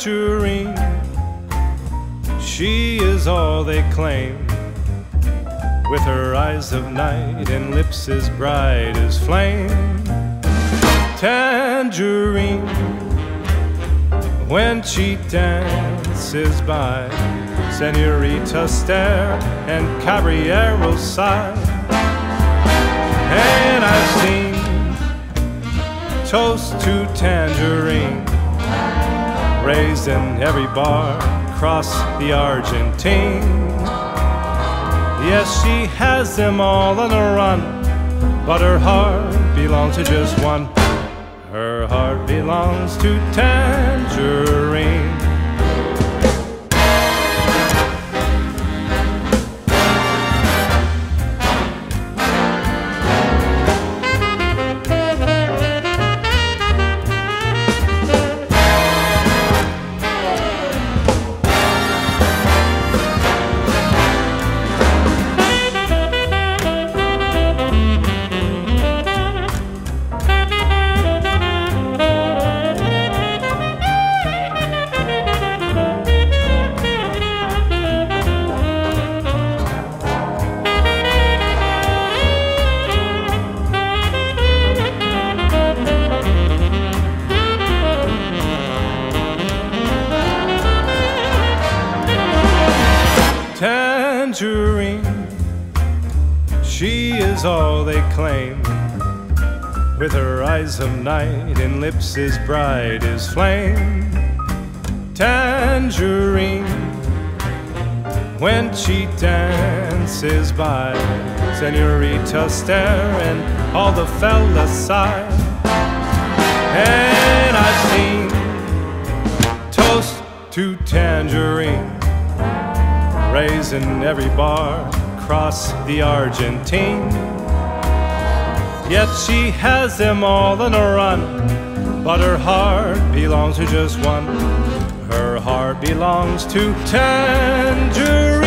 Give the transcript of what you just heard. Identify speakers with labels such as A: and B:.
A: Tangerine. She is all they claim, with her eyes of night and lips as bright as flame. Tangerine, when she dances by, senoritas stare and caballeros sigh. And I've seen toast to Tangerine raised in every bar across the Argentine. Yes, she has them all on a run, but her heart belongs to just one. Her heart belongs to Tangerine. Tangerine, she is all they claim, with her eyes of night and lips as bright as flame. Tangerine, when she dances by, senoritas stare and all the fellas sigh. And I've seen toast to Tangerine raised in every bar across the Argentine. Yet she has them all on a run, but her heart belongs to just one. Her heart belongs to Tangerine.